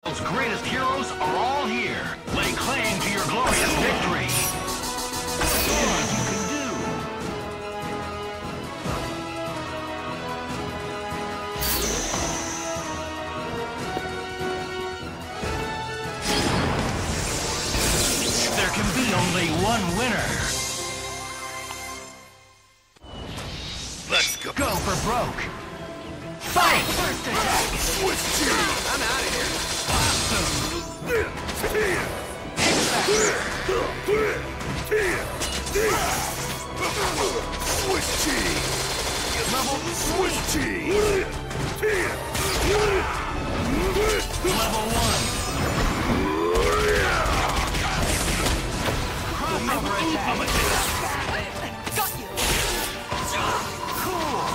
Those greatest heroes are all here. Lay claim to your glorious victory. Go on, you can do. There can be only one winner. Let's go. Go for broke. Fight! First attack! Switch team! I'm out of here. Switch team! Level Switch team! Level 1. Crossover attack. Got you. Cool.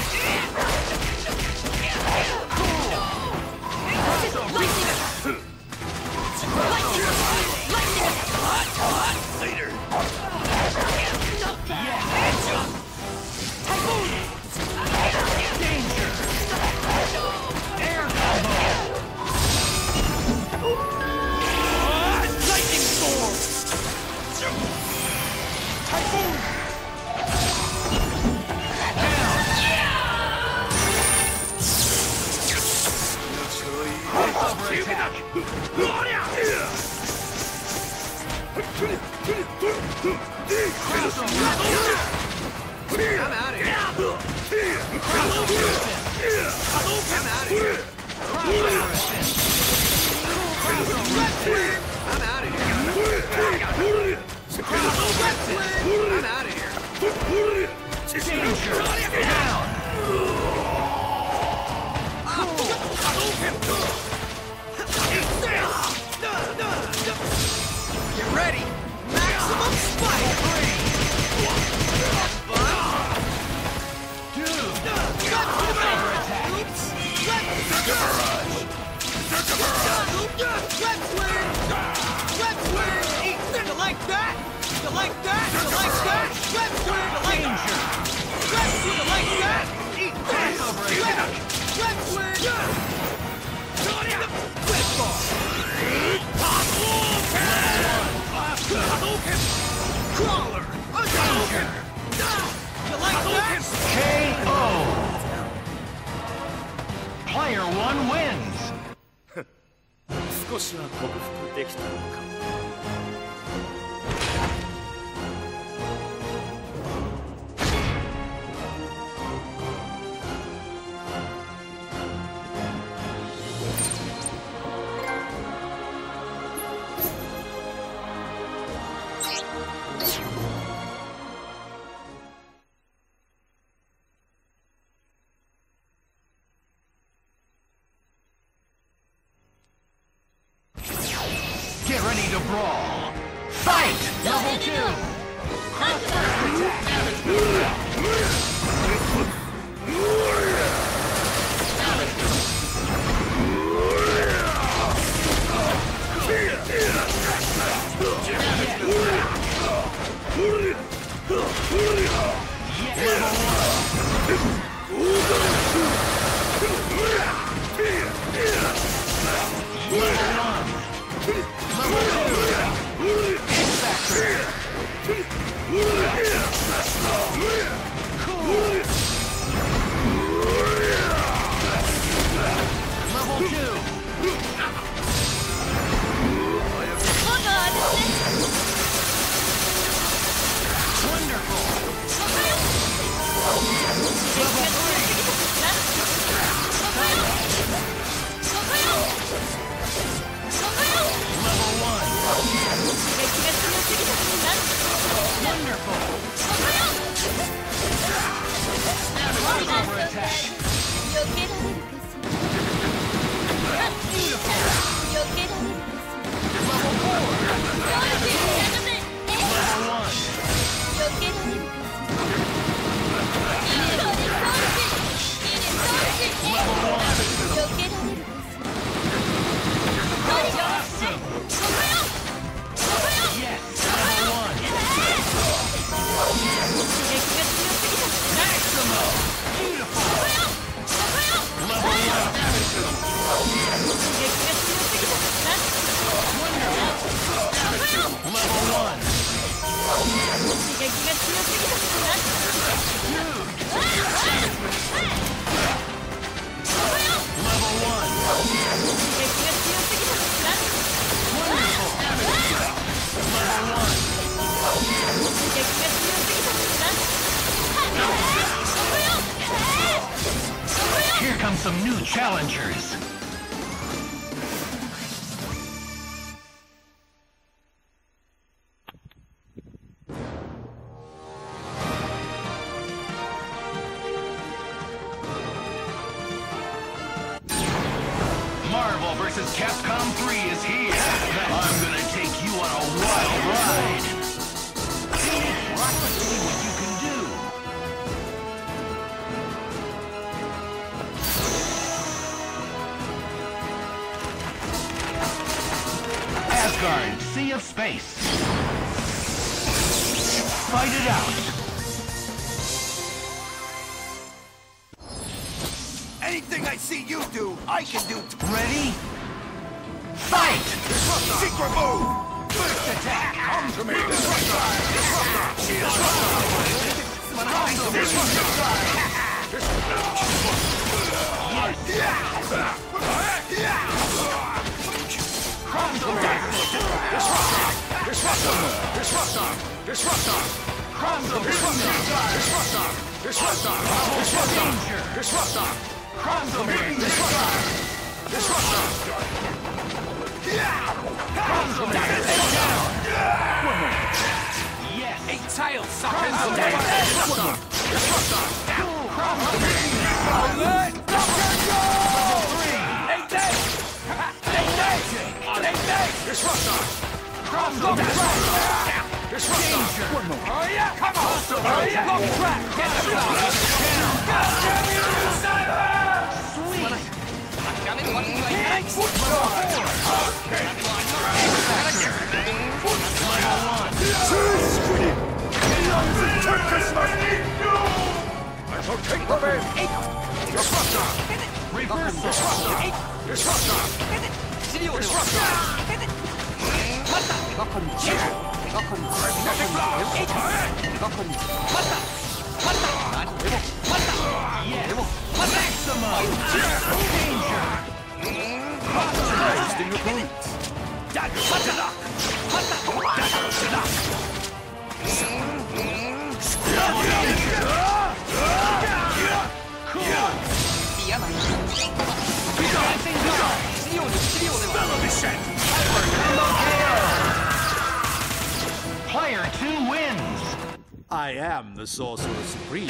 Later! Danger. Air combo. Lightning storm! Typhoon. Down. Crossover attack. I'm out of here. Crossover I'm out of here. assist. Crossover assist. Crossover assist. I'm out of here. Crossover assist. I'm out of here. Danger. Down. Get ready. Maximum spike. Dude. Crossover attack. Let's win. You like that? You like that? You like that? Let's win. You like Danger. You like that? Eat this. Crossover attack. Let's win. Flip ball. Crawler. Danger. You like that? KO. Player 1 wins. 少しは克服できたのか。 Get ready to brawl. Fight! Level 2. First Wonderful! challengers. Marvel vs. Capcom 3 is here. I'm gonna take you on a wild ride. Let's see what you can do. Asgard, Sea of Space. Fight it out. Anything I see you do, I can do too. Ready? Fight! Secret move! First attack! Come to me! Yes! A tail sucker! I shall take revenge! Player 2 wins! I am the Sorcerer Supreme.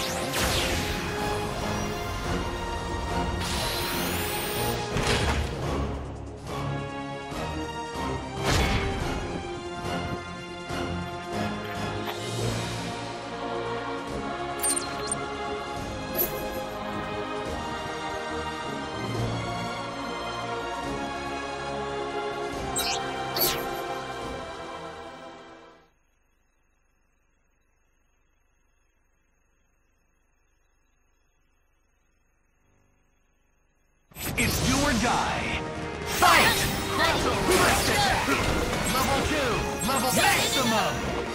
It's do or die. Fight! Level 2, level maximum!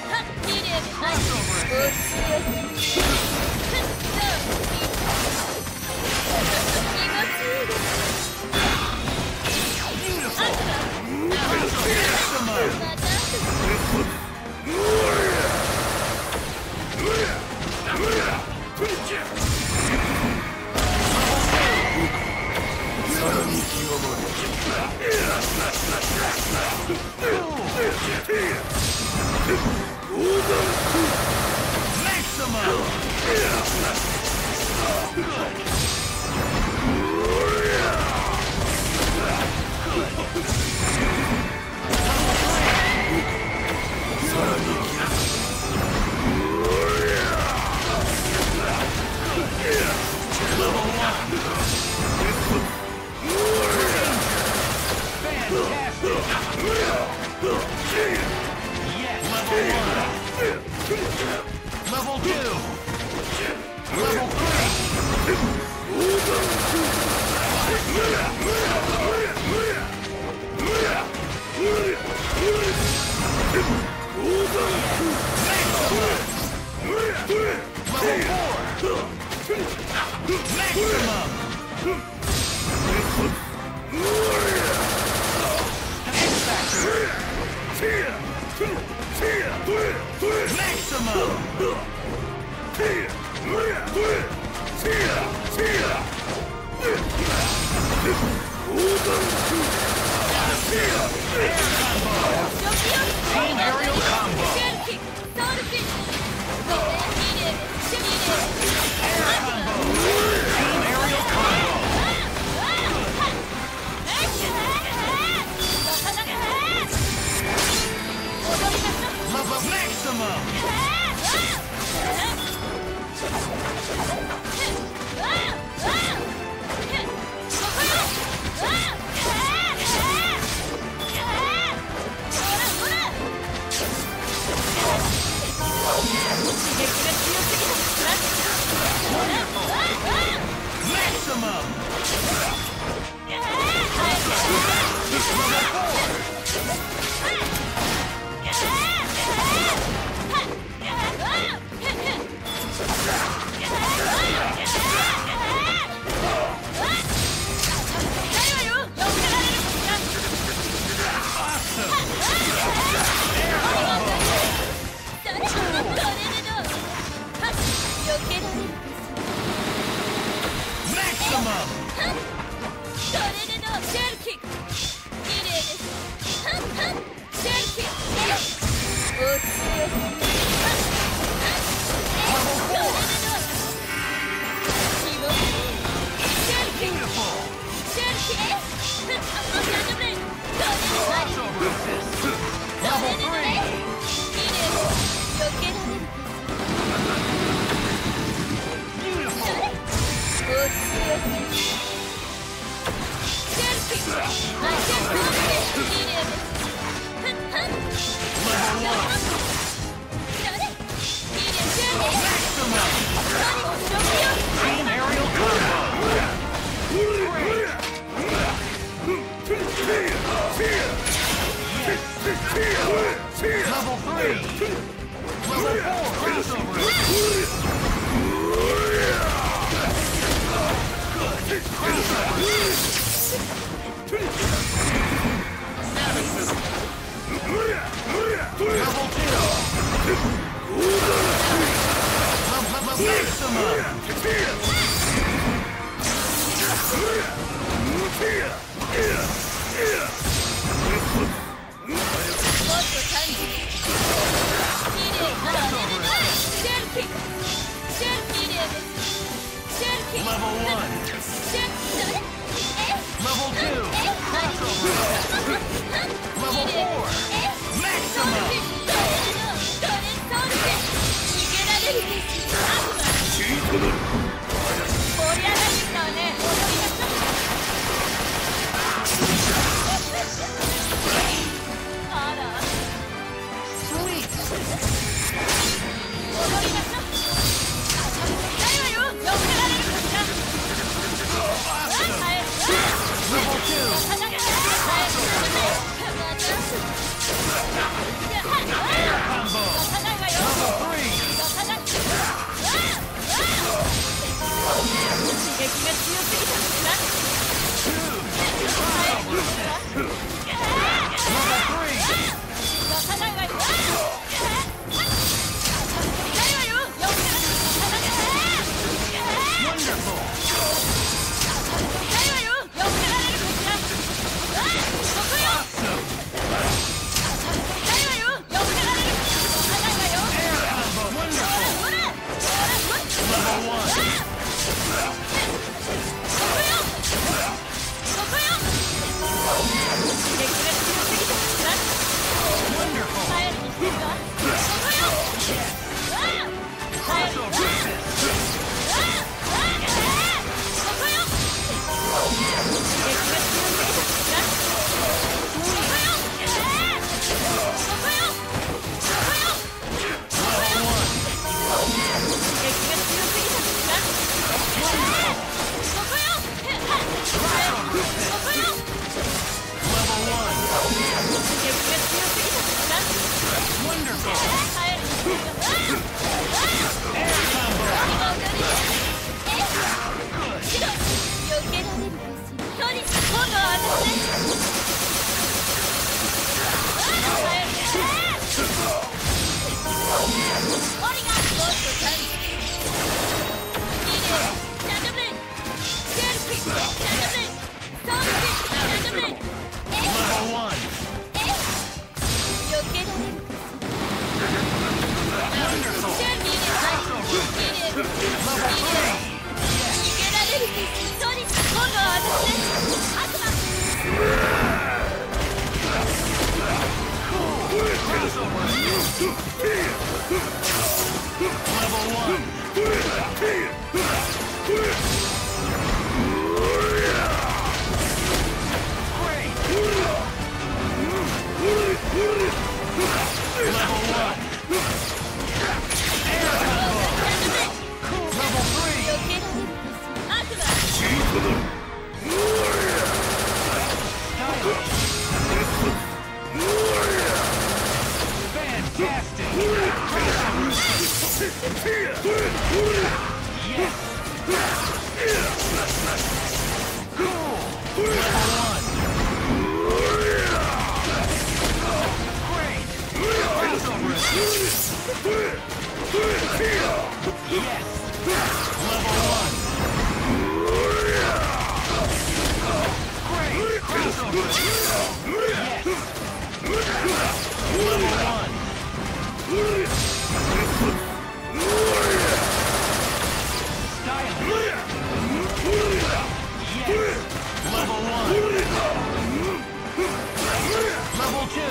Level 2! Level 3! Maximum! Team aerial combo. Team aerial combo. Level maximum. Maximum. Team aerial Level 3. Level 4. Level 1. Yes! Level 1! Great! Crossover! Yes! Level 1! Style! Yes! Level 1! Level 2!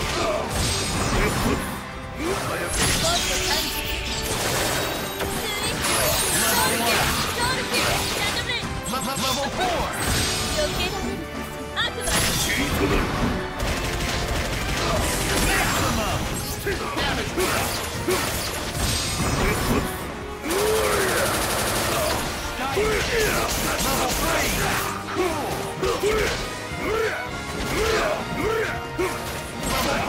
Level 4! Maximum! Level 3! Cool! Level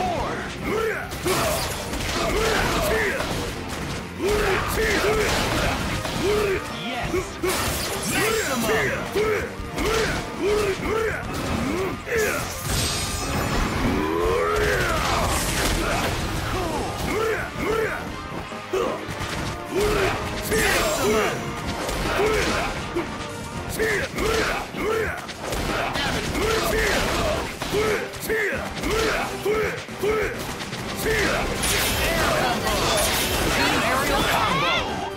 4! Yes! Maximum! Aerial combo!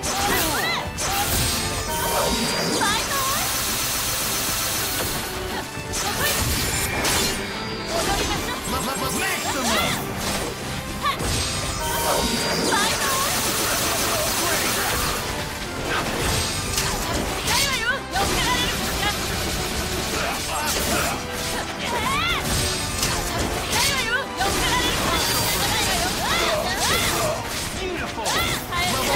Beautiful! Level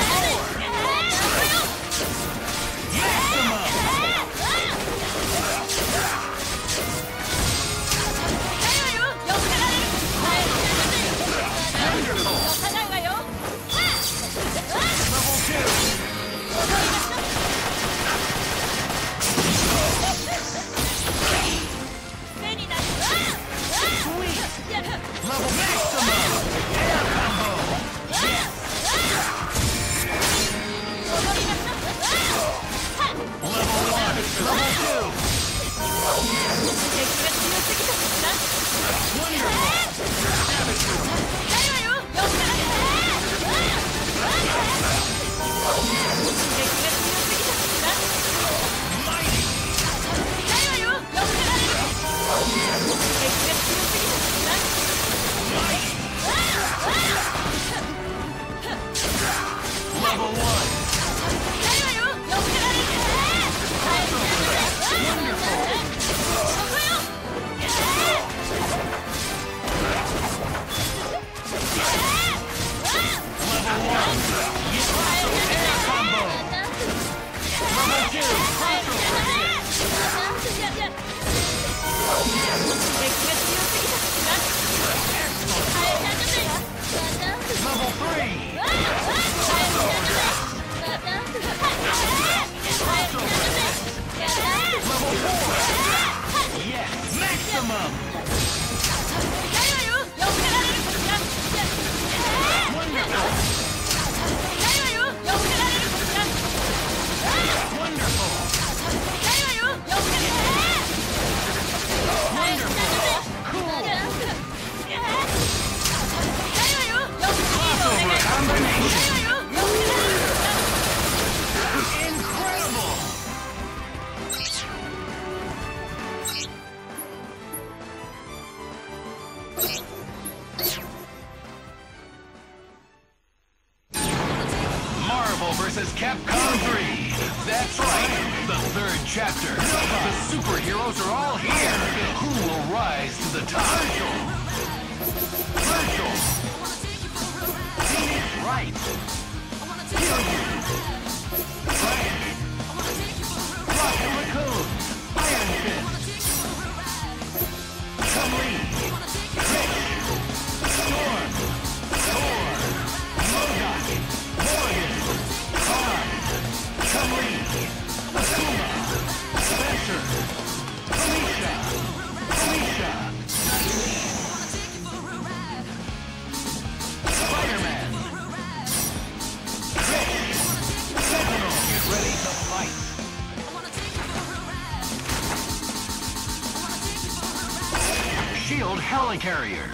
shield helicarrier.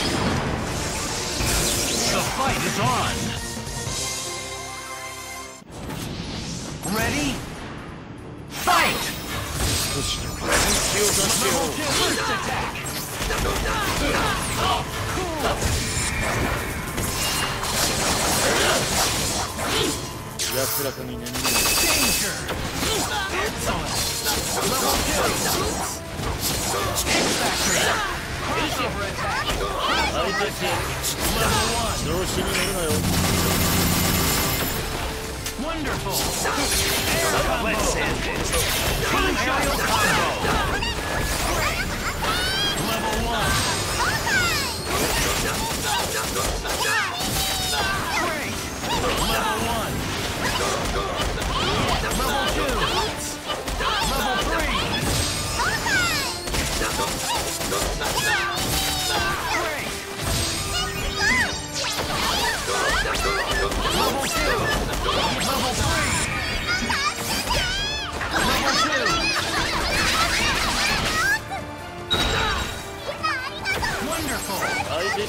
The fight is on. Ready? Fight! Level 2 first attack. Danger! Excellent! Level 2! X-Factor! Crossover attack! Crossover attack! Level 1! Wonderful! Air combo! Let's end it! Team aerial combo! Level 1! Great! Level 1! Level 2! Level 3! Great! Level 2! Level 3! Level 2! Wonderful! Level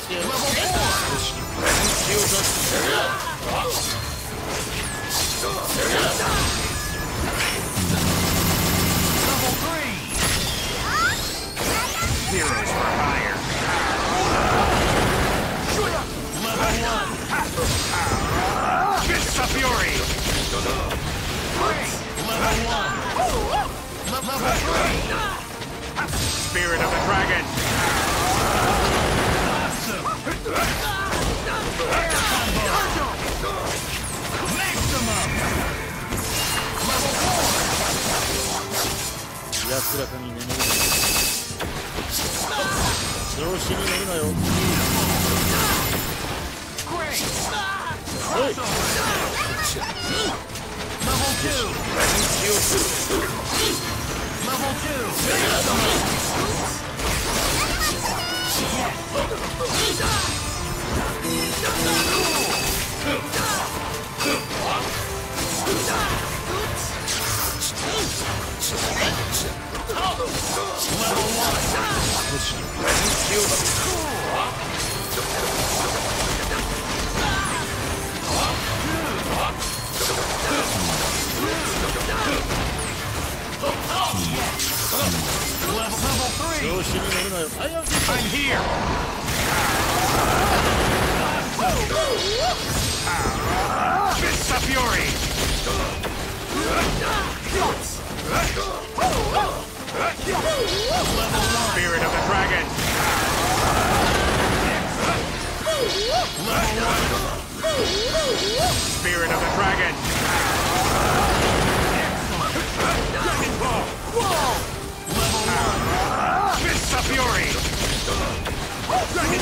4! Level 3! Heroes for hire! Level 1! Fists of Fury! Great! Level 1! Level 3! Spirit of the Dragon! Awesome! Air combo! Maximum! Level 4! 安らかに眠る調子に乗るなよ Great! Crossover! Level 2! Level 調子に乗るなよ I'm here! Fists of Fury! Spirit of the Dragon! Spirit of the Dragon! Dragon Ball! Level 1! Fists of Fury! Dragon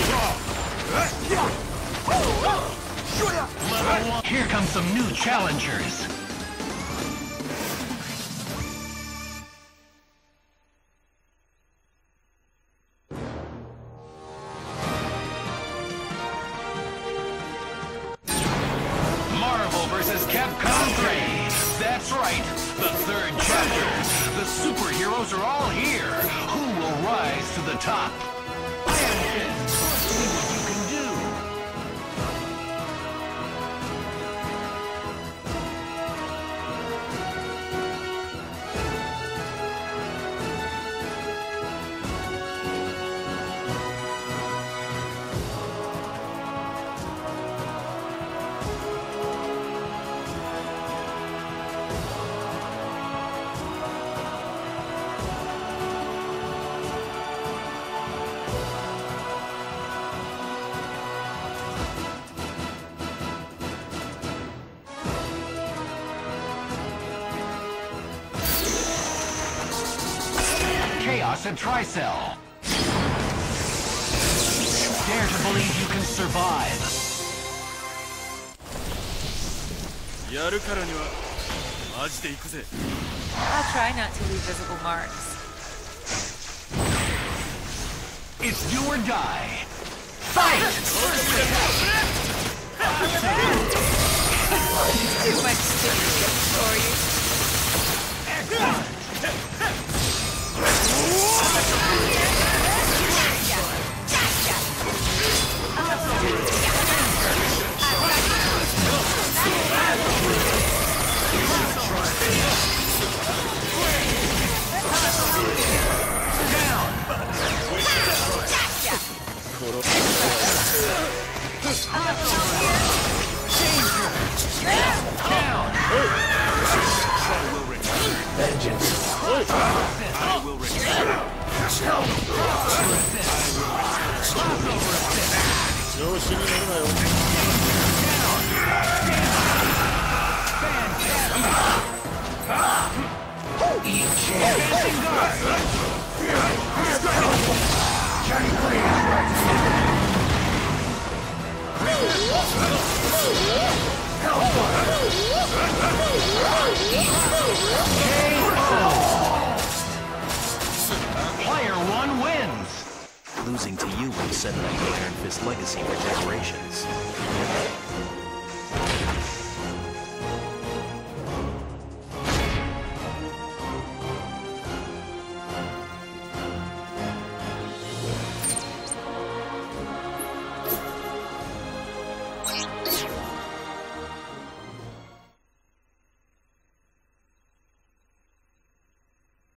Ball! Level 1! Here come some new challengers! Marvel vs. Capcom 3! That's right, the third chapter! The superheroes are all here! Who will rise to the top? Iron Fist! See what you can do! Chaos and Tricell. Dare to believe you can survive. やるからにはマジで行くぜ I'll try not to leave visible marks. It's do or die. Fight! Too much stimulus for you. Excellent! to you when said that I made Iron Fist legacy for generations.